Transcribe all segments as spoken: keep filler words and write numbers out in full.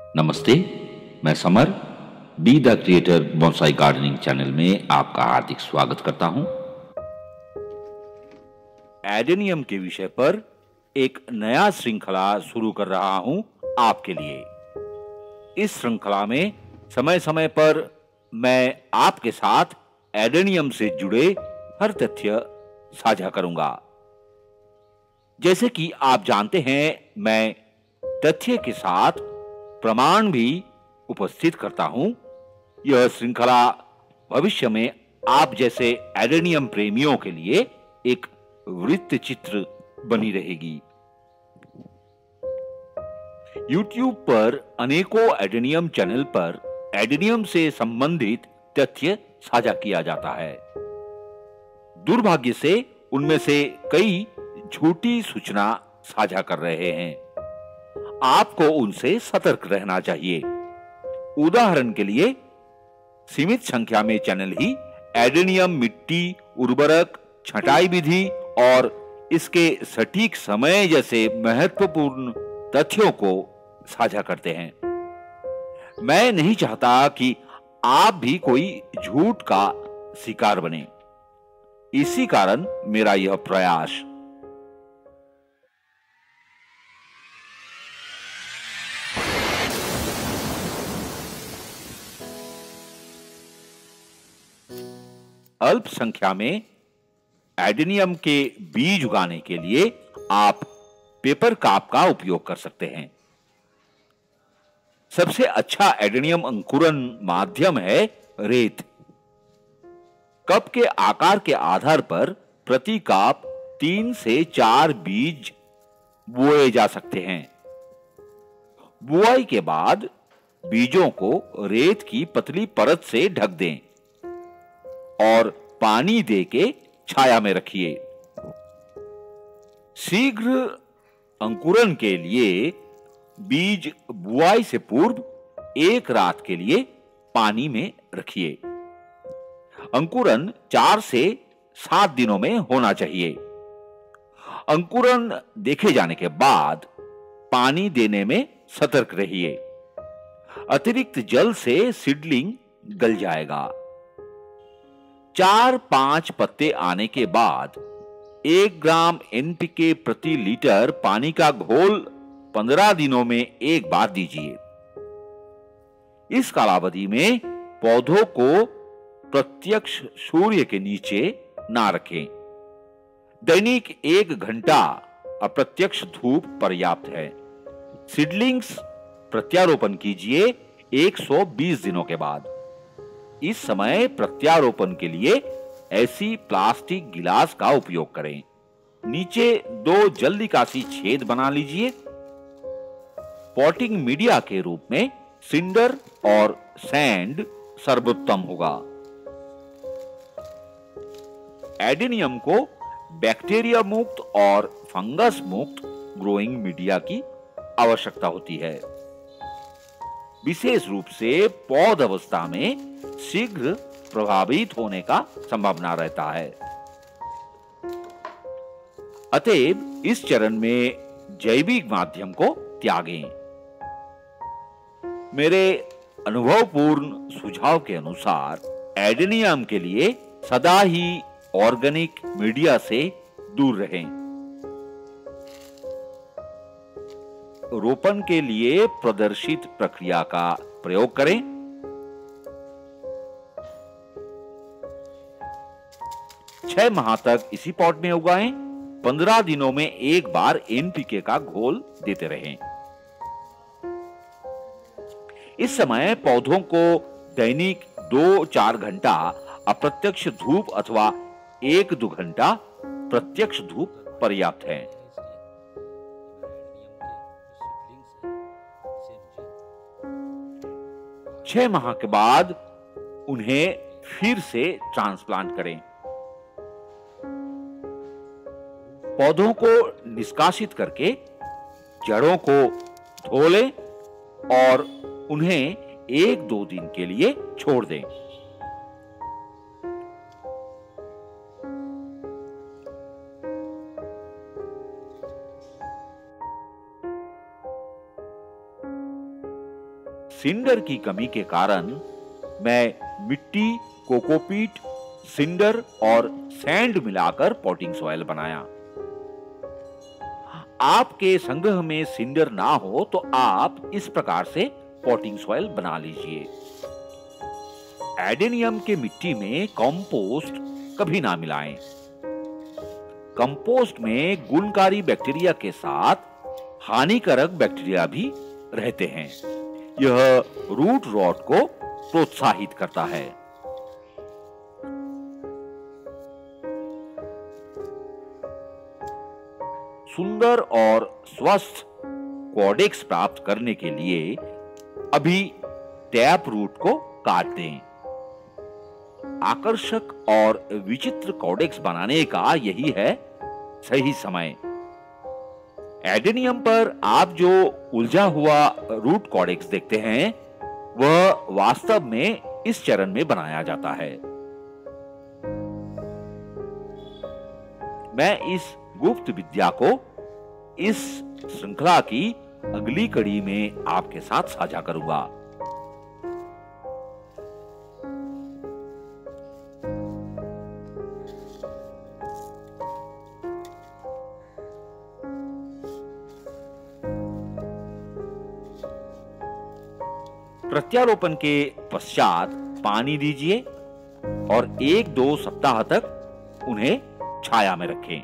नमस्ते, मैं Samar be the creator bonsai gardening channel में आपका हार्दिक स्वागत करता हूं। एडेनियम के विषय पर एक नया श्रृंखला शुरू कर रहा हूं आपके लिए। इस श्रृंखला में समय समय पर मैं आपके साथ एडेनियम से जुड़े हर तथ्य साझा करूंगा। जैसे कि आप जानते हैं, मैं तथ्य के साथ प्रमाण भी उपस्थित करता हूं। यह श्रृंखला भविष्य में आप जैसे एडेनियम प्रेमियों के लिए एक वृत्त चित्र बनी रहेगी। यूट्यूब पर अनेकों एडेनियम चैनल पर एडेनियम से संबंधित तथ्य साझा किया जाता है। दुर्भाग्य से उनमें से कई झूठी सूचना साझा कर रहे हैं। आपको उनसे सतर्क रहना चाहिए। उदाहरण के लिए, सीमित संख्या में चैनल ही एडेनियम मिट्टी, उर्वरक, छंटाई विधि और इसके सटीक समय जैसे महत्वपूर्ण तथ्यों को साझा करते हैं। मैं नहीं चाहता कि आप भी कोई झूठ का शिकार बने। इसी कारण मेरा यह प्रयास। अल्प संख्या में एडेनियम के बीज उगाने के लिए आप पेपर काप का उपयोग कर सकते हैं। सबसे अच्छा एडेनियम अंकुरन माध्यम है रेत। कप के आकार के आधार पर प्रति काप तीन से चार बीज बोए जा सकते हैं। बुआई के बाद बीजों को रेत की पतली परत से ढक दें और पानी देके छाया में रखिए। शीघ्र अंकुरन के लिए बीज बुआई से पूर्व एक रात के लिए पानी में रखिए। अंकुरन चार से सात दिनों में होना चाहिए। अंकुरन देखे जाने के बाद पानी देने में सतर्क रहिए। अतिरिक्त जल से सीडलिंग गल जाएगा। चार पांच पत्ते आने के बाद एक ग्राम एनपीके प्रति लीटर पानी का घोल पंद्रह दिनों में एक बार दीजिए। इस कालावधि में पौधों को प्रत्यक्ष सूर्य के नीचे ना रखें। दैनिक एक घंटा अप्रत्यक्ष धूप पर्याप्त है। सीडलिंग्स प्रत्यारोपण कीजिए एक सौ बीस दिनों के बाद। इस समय प्रत्यारोपण के लिए ऐसी प्लास्टिक गिलास का उपयोग करें। नीचे दो जल निकासी छेद बना लीजिए। पॉटिंग मीडिया के रूप में सिंडर और सैंड सर्वोत्तम होगा। एडेनियम को बैक्टीरिया मुक्त और फंगस मुक्त ग्रोइंग मीडिया की आवश्यकता होती है। विशेष रूप से पौध अवस्था में शीघ्र प्रभावित होने का संभावना रहता है। अतएव इस चरण में जैविक माध्यम को त्यागें। मेरे अनुभवपूर्ण सुझाव के अनुसार एडेनियम के लिए सदा ही ऑर्गेनिक मीडिया से दूर रहें। रोपण के लिए प्रदर्शित प्रक्रिया का प्रयोग करें। छह माह तक इसी पॉट में उगाएं। पंद्रह दिनों में एक बार एनपीके का घोल देते रहें। इस समय पौधों को दैनिक दो चार घंटा अप्रत्यक्ष धूप अथवा एक दो घंटा प्रत्यक्ष धूप पर्याप्त है। छह माह के बाद उन्हें फिर से ट्रांसप्लांट करें। पौधों को निष्कासित करके जड़ों को धो लें और उन्हें एक दो दिन के लिए छोड़ दें। सिंडर की कमी के कारण मैं मिट्टी, कोकोपीट, सिंडर और सैंड मिलाकर पॉटिंग सॉइल बनाया। आपके संग्रह में सिंडर ना हो तो आप इस प्रकार से पॉटिंग सॉइल बना लीजिए। एडेनियम के मिट्टी में कंपोस्ट कभी ना मिलाएं। कंपोस्ट में गुणकारी बैक्टीरिया के साथ हानिकारक बैक्टीरिया भी रहते हैं। यह रूट रॉट को प्रोत्साहित करता है। सुंदर और स्वस्थ कॉडेक्स प्राप्त करने के लिए अभी टैप रूट को काट दें। आकर्षक और विचित्र कॉडेक्स बनाने का यही है सही समय। एडेनियम पर आप जो उलझा हुआ रूट कॉडेक्स देखते हैं वह वास्तव में इस चरण में बनाया जाता है। मैं इस गुप्त विद्या को इस श्रृंखला की अगली कड़ी में आपके साथ साझा करूंगा। प्रत्यारोपण के पश्चात पानी दीजिए और एक दो सप्ताह तक उन्हें छाया में रखें।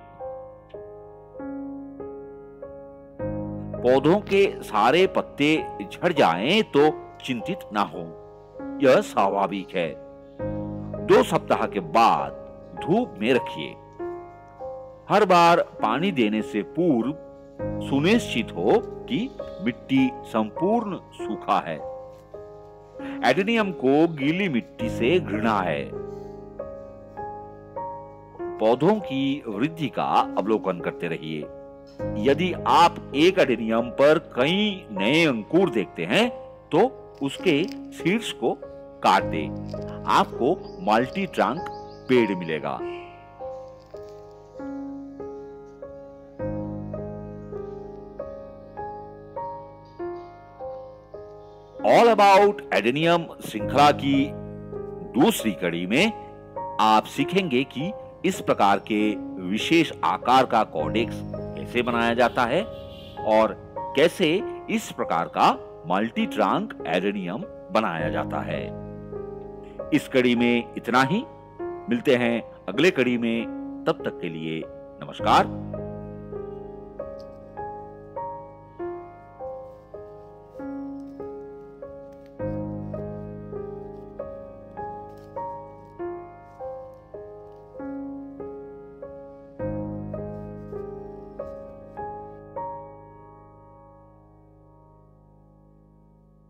पौधों के सारे पत्ते झड़ जाएं तो चिंतित ना हो, यह स्वाभाविक है। दो सप्ताह के बाद धूप में रखिए। हर बार पानी देने से पूर्व सुनिश्चित हो कि मिट्टी संपूर्ण सूखा है। एडेनियम को गीली मिट्टी से घृणा है। पौधों की वृद्धि का अवलोकन करते रहिए। यदि आप एक एडेनियम पर कई नए अंकुर देखते हैं तो उसके शीर्ष को काट दें। आपको मल्टी ट्रंक पेड़ मिलेगा। ऑल अबाउट एडेनियम श्रृंखला की दूसरी कड़ी में आप सीखेंगे कि इस प्रकार के विशेष आकार का कॉडेक्स कैसे बनाया जाता है और कैसे इस प्रकार का मल्टी ट्रंक एडेनियम बनाया जाता है। इस कड़ी में इतना ही। मिलते हैं अगले कड़ी में। तब तक के लिए नमस्कार।